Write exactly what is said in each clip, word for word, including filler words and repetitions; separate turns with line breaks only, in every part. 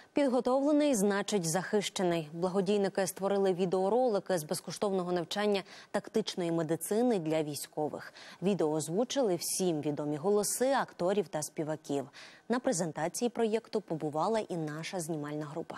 Підготовлений – значить захищений. Благодійники створили відеоролики з безкоштовного навчання тактичної медицини для військових. Відео озвучили всім відомі голоси акторів та співаків. На презентації проєкту побувала і наша знімальна група.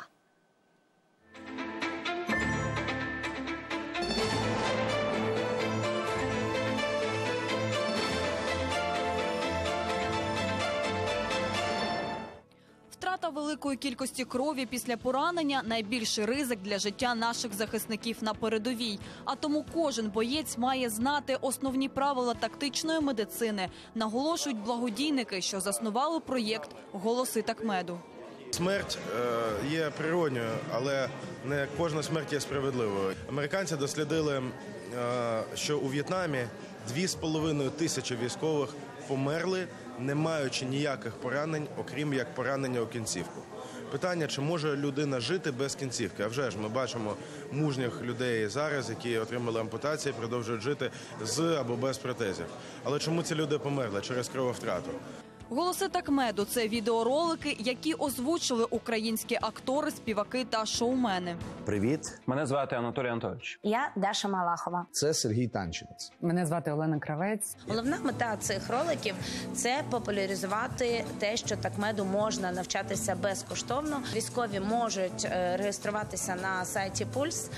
Втрата великої кількості крові після поранення – найбільший ризик для життя наших захисників на передовій. А тому кожен боєць має знати основні правила тактичної медицини, наголошують благодійники, що заснували проєкт «Голоси Такмеду».
Смерть є природньою, але не кожна смерть є справедливою. Американці дослідили, що у В'єтнамі дві з половиною тисячі військових померли, не маючи ніяких поранень, окрім як поранення у кінцівку. Питання, чи може людина жити без кінцівки? А вже ж ми бачимо мужніх людей зараз, які отримали ампутації, продовжують жити з або без протезів. Але чому ці люди померли? Через крововтрату.
«Голоси Такмеду» – це відеоролики, які озвучили українські актори, співаки та шоумени.
Привіт. Мене звати Анатолій Анатолійович.
Я Даша Малахова.
Це Сергій Танчинець.
Мене звати Олена Кравець.
Головна мета цих роликів – це популяризувати те, що Такмеду можна навчатися безкоштовно. Військові можуть реєструватися на сайті Пульс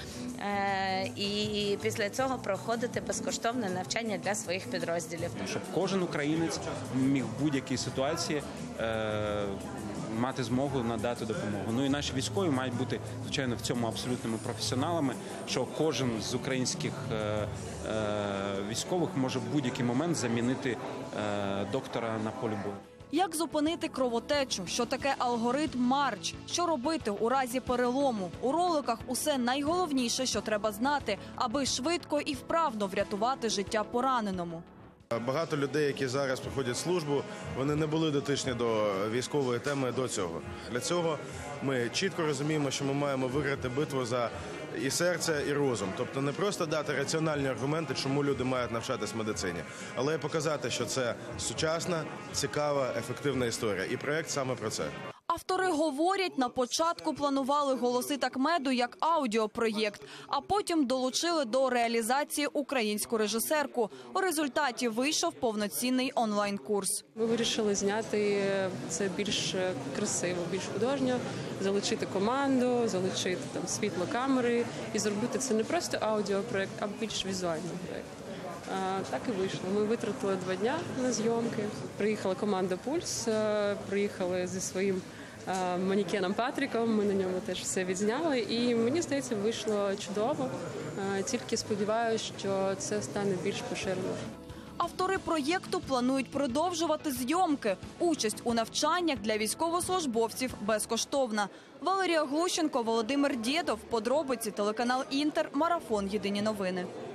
і після цього проходити безкоштовне навчання для своїх підрозділів.
Щоб кожен українець міг в будь-якій ситуації е, мати змогу надати допомогу. Ну і наші військові мають бути, звичайно, в цьому абсолютними професіоналами, що кожен з українських е, е, військових може в будь-який момент замінити е, доктора на полі бою.
Як зупинити кровотечу? Що таке алгоритм Марч? Що робити у разі перелому? У роликах усе найголовніше, що треба знати, аби швидко і вправно врятувати життя пораненому.
Багато людей, які зараз проходять службу, вони не були дотичні до військової теми до цього. Для цього ми чітко розуміємо, що ми маємо виграти битву за і серце, і розум. Тобто не просто дати раціональні аргументи, чому люди мають навчатись медицині, але й показати, що це сучасна, цікава, ефективна історія. І проєкт саме про це.
Автори говорять, на початку планували «Голоси Такмеду» як аудіопроєкт, а потім долучили до реалізації українську режисерку. У результаті вийшов повноцінний онлайн-курс.
Ми вирішили зняти це більш красиво, більш художньо, залучити команду, залучити там світло, камери і зробити це не просто аудіопроєкт, а більш візуальний проєкт. Так і вийшло. Ми витратили два дня на зйомки. Приїхала команда «Пульс», приїхали зі своїм манекеном Патріком, ми на ньому теж все відзняли. І мені здається, вийшло чудово. Тільки сподіваюся, що це стане більш поширеним.
Автори проєкту планують продовжувати зйомки. Участь у навчаннях для військовослужбовців безкоштовна. Валерія Глущенко, Володимир Дєдов. Подробиці, телеканал «Інтер», марафон «Єдині новини».